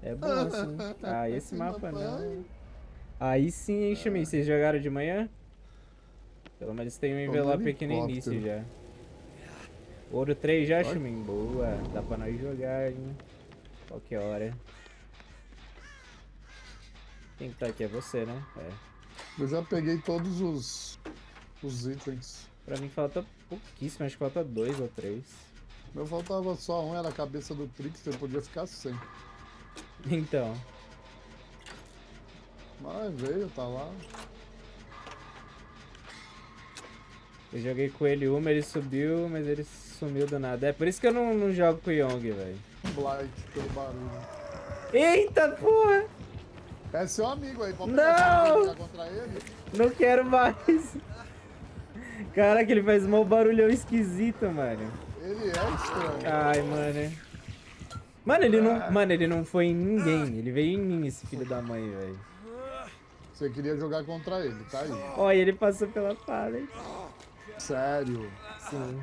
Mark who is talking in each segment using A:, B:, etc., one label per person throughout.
A: É bom assim. Ah, esse
B: Sim,
A: mapa
B: papai.
A: não. Aí sim, hein, Chumin? Vocês jogaram de manhã? Pelo menos tem um
B: Tô no
A: envelope aqui no início
B: helicóptero.
A: já. Ouro 3 já,
B: Ai,
A: Chumin? Boa. Dá pra nós jogar, hein? Qualquer hora. Quem que tá aqui? É você, né? É.
B: eu já peguei todos os itens.
A: Pra mim falta pouquíssimo, acho que falta 2 ou 3.
B: Meu faltava só um, era a cabeça do Trickster, podia ficar sem.
A: Então,
B: Mas veio, tá lá.
A: eu joguei com ele uma, ele subiu, mas ele sumiu do nada. É por isso que eu não jogo com o Yong, velho.
B: Blight pelo barulho.
A: Eita porra!
B: É seu amigo aí, pode pegar, você não quer
A: Não!
B: jogar contra ele?
A: Não quero mais! Caraca, ele faz um barulhão esquisito, mano.
B: Ele é estranho.
A: Ai, mano. Mano, ele não foi em ninguém. Ele veio em mim, esse filho da mãe, velho.
B: Você queria jogar contra ele, tá aí.
A: Ó, e ele passou pela pallet.
B: Sério.
A: Sim.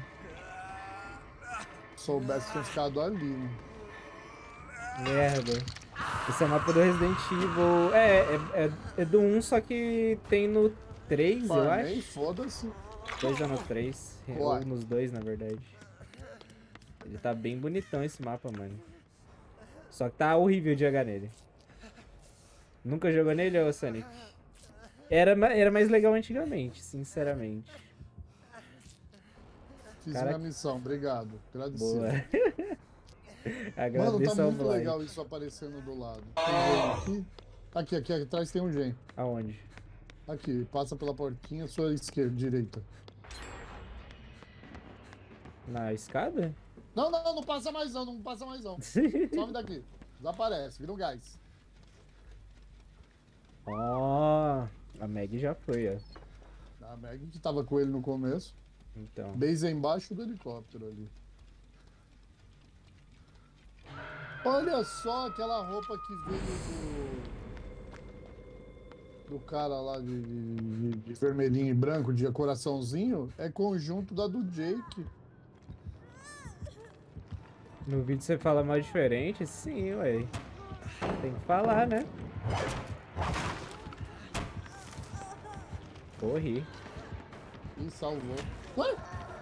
B: Soubesse que tinha ficado ali, né?
A: Merda. Esse é o mapa do Resident Evil. É do 1, só que tem no 3, eu
B: Farmei,
A: acho.
B: foda-se.
A: 2 ou no 3. Ou
B: Uai.
A: nos dois, na verdade. Ele tá bem bonitão esse mapa, mano. Só que tá horrível de jogar nele. Nunca jogou nele, ô Sonic? Era mais legal antigamente, sinceramente.
B: Fiz
A: Cara,
B: minha missão, obrigado. Agradecido.
A: boa.
B: Mano, tá
A: Agradeço ao
B: muito
A: Blind.
B: legal isso aparecendo do lado. Tem gen aqui? Aqui atrás tem um gen.
A: Aonde?
B: Aqui, passa pela portinha, sua esquerda, direita.
A: Na escada?
B: Não, não, não passa mais não, não passa mais não. Some daqui. Desaparece, vira um gás.
A: Ó, a Meg já foi, ó.
B: A Meg que tava com ele no começo.
A: Então.
B: Base é embaixo do helicóptero ali. Olha só aquela roupa que veio do cara lá de vermelhinho e branco, de coraçãozinho, é conjunto da do Jake.
A: No vídeo você fala mal diferente? Sim, ué. Tem que falar, né? Corri.
B: E salvou. Ué?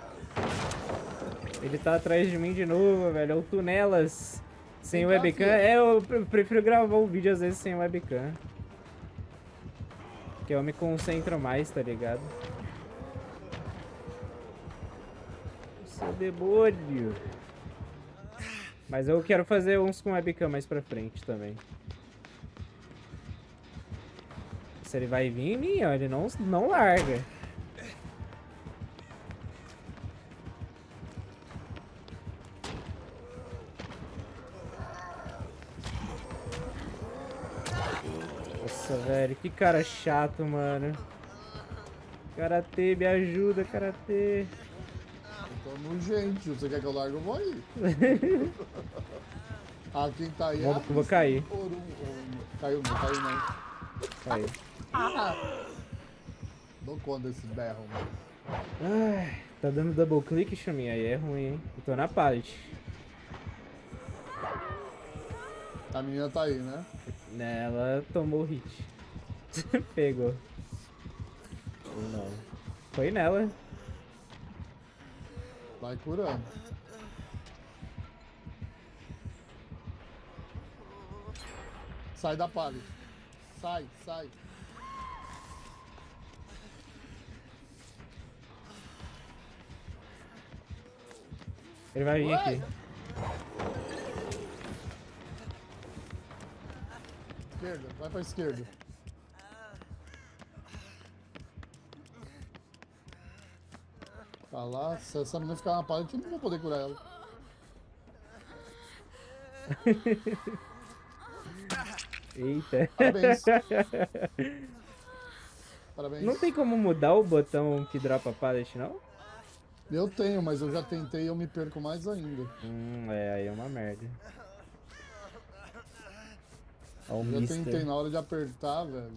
A: Ele tá atrás de mim de novo, velho. É o Tunelas. Sem
B: Vem cá,
A: webcam.
B: filho.
A: É, eu prefiro gravar o vídeo às vezes sem webcam. Que eu me concentro mais, tá ligado? Seu demônio. Mas eu quero fazer uns com webcam mais pra frente também. Se ele vai vir em mim, ó, ele não larga. Nossa, velho, que cara chato, mano. Karatê, me ajuda, Karatê.
B: Eu tô no gente, você quer que eu largue? Eu vou aí. Ah, quem tá aí é a
A: Vou cair.
B: Orum. Caiu não, caiu não.
A: Caiu.
B: Dou conta desse berro, mano.
A: Ai, tá dando double click, Chuminha, aí é ruim, hein? Eu tô na pallet.
B: A menina tá aí, né?
A: Ela tomou o hit. Pegou. Ou não. Foi nela.
B: Vai curando. Sai da pallet. Sai, sai.
A: Ele vai vir
B: Ué?
A: aqui.
B: Esquerda, vai pra esquerda. Tá lá, se essa menina ficar na pallet, eu não vou poder curar ela.
A: Eita.
B: Parabéns. Parabéns.
A: Não tem como mudar o botão que dropa pallet, não?
B: Eu tenho, mas eu já tentei e eu me perco mais ainda.
A: Aí é uma merda. Ó, o
B: Eu já
A: Mister.
B: tentei na hora de apertar, velho.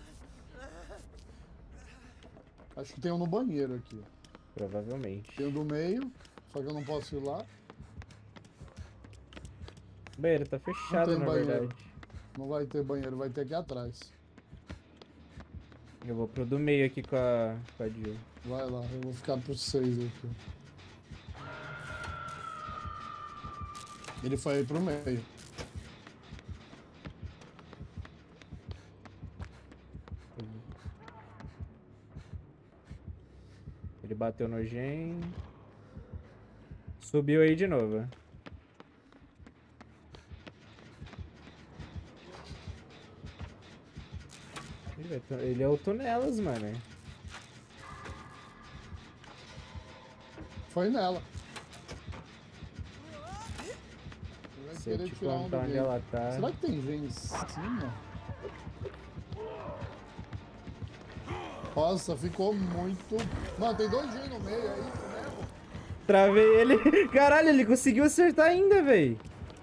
B: Acho que tem um no banheiro aqui.
A: Provavelmente.
B: Tem um do meio, só que eu não posso ir lá.
A: Banheiro tá fechado, na
B: banheiro.
A: verdade.
B: Não vai ter banheiro, vai ter aqui atrás.
A: Eu vou pro do meio aqui com a Jill.
B: Vai lá, eu vou ficar pro 6 aqui. Ele foi aí pro meio.
A: Ele bateu no gen. Subiu aí de novo. Ele é o Tunelas, mano.
B: Foi nela. Vai
A: Se eu
B: querer
A: te
B: tirar um
A: contar
B: do
A: onde
B: game.
A: ela tá.
B: Será que tem gen em cima? Nossa, ficou muito... Mano, tem 2 gen no meio, é isso mesmo?
A: Travei ele. Caralho, ele conseguiu acertar ainda, véi.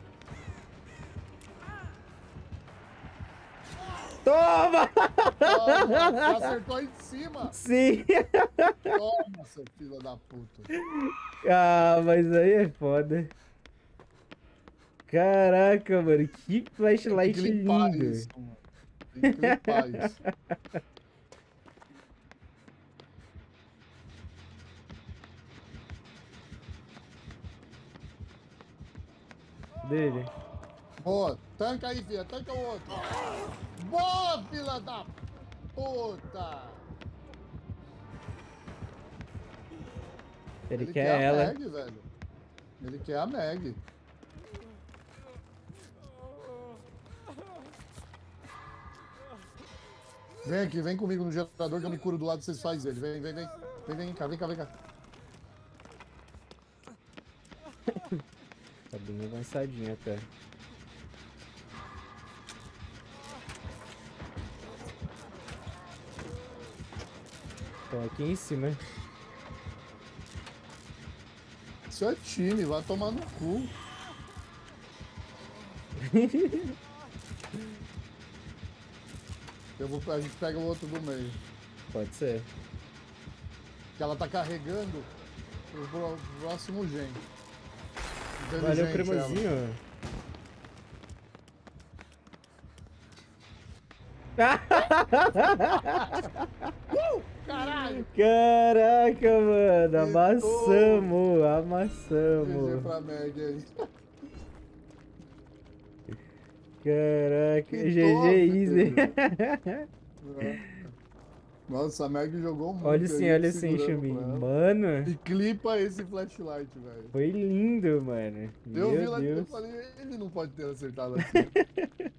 A: Toma!
B: Toma, acertou em cima.
A: Sim.
B: Toma, seu filho da puta.
A: Ah, mas aí é foda. Caraca, mano, que flashlight
B: Tem que limpar
A: lindo.
B: isso, mano. Tem que limpar isso.
A: Dele.
B: Boa, tanca aí, filha, tanca o outro. Boa, filha da puta.
A: Ele quer ela.
B: a Meg, velho. Ele quer a Meg. Vem aqui, vem comigo no gerador que eu me curo do lado, vocês fazem ele. Vem, vem, vem. Vem cá, vem cá, vem cá.
A: Tá bem avançadinho até. Tô aqui em cima.
B: Isso é time, vai tomar no cu. A gente pega o outro do meio.
A: Pode ser.
B: Que ela tá carregando o próximo gen.
A: Valeu,
B: Inteligente ela.
A: cremosinho.
B: Caralho!
A: Caraca, mano. Amassamos,
B: GG
A: amassamos.
B: pra Meg aí.
A: Caraca,
B: Que
A: GG
B: top,
A: easy.
B: Nossa, a Meg jogou muito.
A: Olha assim,
B: aí,
A: olha assim,
B: segurando
A: Chumi.
B: pra ela.
A: Mano,
B: E clipa esse flashlight, velho.
A: foi lindo, mano.
B: Eu vi
A: Meu
B: lá que eu
A: Deus.
B: falei, ele não pode ter acertado assim.